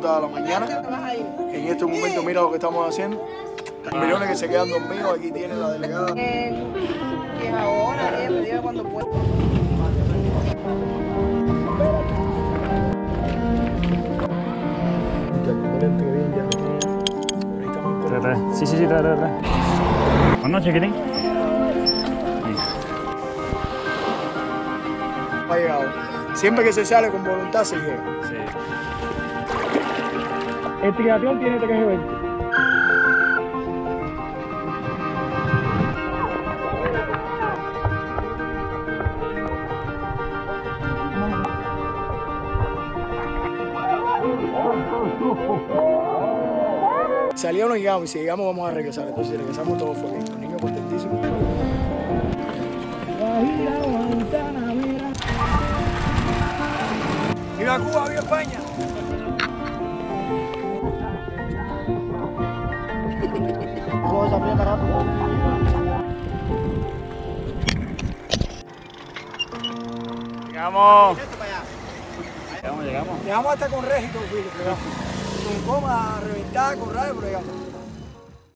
ruta a la mañana. En este momento mira lo que estamos haciendo. Millones que se quedan dormidos, aquí tiene la delegada. Y es ahora, me diga cuando pueda. Sí, trae. Buenas noches, chiquitín. Ha llegado. Siempre que se sale con voluntad se llega. Sí. El triatlón tiene 3 eventos. Salió no llegamos, y si llegamos vamos a regresar. Entonces si regresamos todos felices. Los niños contentísimos. ¡Viva Cuba, viva España! Llegamos. Llegamos. Llegamos hasta con Régito, con coma, reventada, con radio, pero llegamos.